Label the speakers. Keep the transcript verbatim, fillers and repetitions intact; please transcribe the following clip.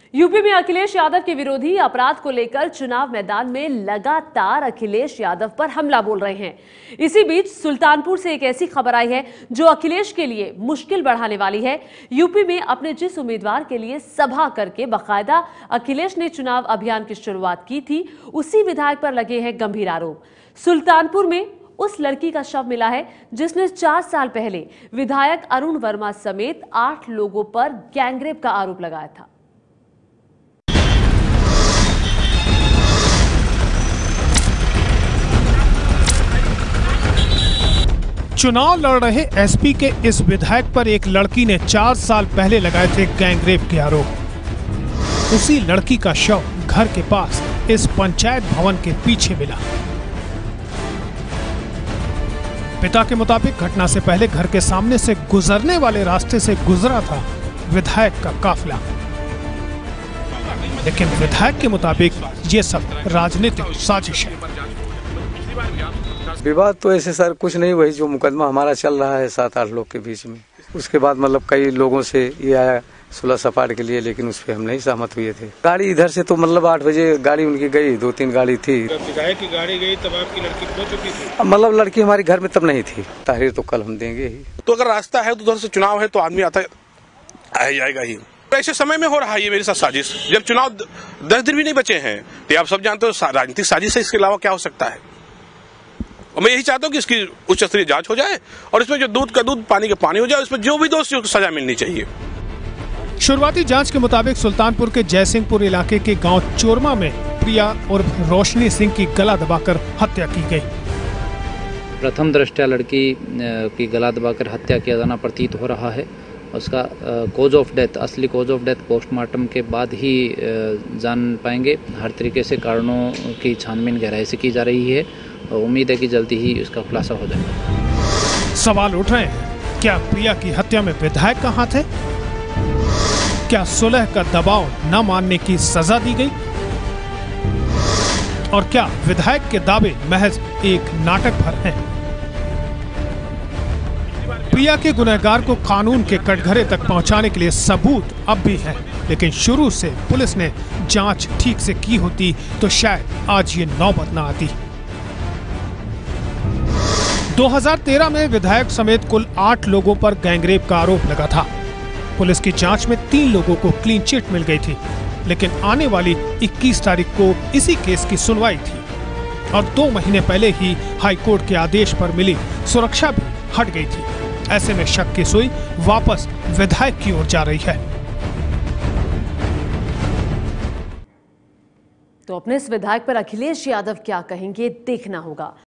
Speaker 1: UP में अखिलेश यादव के विरोधी अपराध को लेकर चुनाव मैदान में लगातार अखिलेश यादव पर हमला बोल रहे हैं। इसी बीच सुल्तानपुर से एक ऐसी खबर आई है जो अखिलेश के लिए मुश्किल बढ़ाने वाली है। यूपी में अपने जिस उम्मीदवार के लिए सभा करके बाकायदा अखिलेश ने चुनाव अभियान की शुरुआत की थी, उसी विधायक पर लगे हैं गंभीर आरोप। सुल्तानपुर में उस लड़की का शव मिला है जिसने चार साल पहले विधायक अरुण वर्मा समेत आठ लोगों पर गैंगरेप का आरोप लगाया था।
Speaker 2: चुनाव लड़ रहे एसपी के इस विधायक पर एक लड़की ने चार साल पहले लगाए थे गैंगरेप के आरोप। उसी लड़की का शव घर के पास इस पंचायत भवन के पीछे मिला। पिता के मुताबिक घटना से पहले घर के सामने से गुजरने वाले रास्ते से गुजरा था विधायक का काफिला, लेकिन विधायक के मुताबिक ये सब राजनीतिक साजिश है।
Speaker 3: विवाद तो ऐसे सर कुछ नहीं, वही जो मुकदमा हमारा चल रहा है सात आठ लोग के बीच में, उसके बाद मतलब कई लोगों से ये आया सुलह सपाट के लिए, लेकिन उस पर हम नहीं सहमत हुए थे। गाड़ी इधर से तो मतलब आठ बजे गाड़ी उनकी गई, दो तीन गाड़ी थी।
Speaker 4: जब विधायक की गाड़ी गई तब आपकी लड़की पहुंच चुकी थी?
Speaker 3: मतलब लड़की हमारे घर में तब नहीं थी। तारीर तो कल हम देंगे ही।
Speaker 4: तो अगर रास्ता है तो उधर से चुनाव है तो आदमी आता आ जाएगा ही। ऐसे समय में हो रहा है ये मेरे साथ साजिश, जब चुनाव दस दिन भी नहीं बचे हैं। तो आप सब जानते हो राजनीतिक साजिश है, इसके अलावा क्या हो सकता है। और मैं यही चाहता हूँ कि इसकी उच्च स्तरीय जांच हो जाए और इसमें जो दूध का दूध पानी का पानी हो जाए, उसमें जो भी दोषियों को सजा मिलनी चाहिए।
Speaker 2: शुरुआती जांच के मुताबिक सुल्तानपुर के जयसिंहपुर इलाके के गांव चोरमा में प्रिया और रोशनी सिंह की गला दबाकर हत्या की गई।
Speaker 5: प्रथम दृष्टया लड़की की गला दबाकर हत्या किया जाना प्रतीत हो रहा है। उसका कॉज ऑफ डेथ, असली कॉज ऑफ डेथ पोस्टमार्टम के बाद ही जान पाएंगे। हर तरीके से कारणों की छानबीन गहराई से की जा रही है और उम्मीद है कि जल्दी ही इसका खुलासा हो जाएगा।
Speaker 2: सवाल उठ रहे हैं, क्या प्रिया की हत्या में विधायक का हाथ है? क्या सुलह का दबाव न मानने की सजा दी गई? और क्या विधायक के दावे महज एक नाटक भर हैं? प्रिया के गुनहगार को कानून के कटघरे तक पहुंचाने के लिए सबूत अब भी है, लेकिन शुरू से पुलिस ने जांच ठीक से की होती तो शायद आज ये नौबत न आती। दो हज़ार तेरह में विधायक समेत कुल आठ लोगों पर गैंगरेप का आरोप लगा था। पुलिस की जांच में तीन लोगों को क्लीन चिट मिल गई थी, लेकिन आने वाली इक्कीस तारीख को इसी केस की सुनवाई थी और दो महीने पहले ही हाईकोर्ट के आदेश पर मिली सुरक्षा भी हट गई थी। ऐसे में शक की सुई वापस विधायक की ओर जा रही है।
Speaker 1: तो अपने इस विधायक पर अखिलेश यादव क्या कहेंगे, देखना होगा।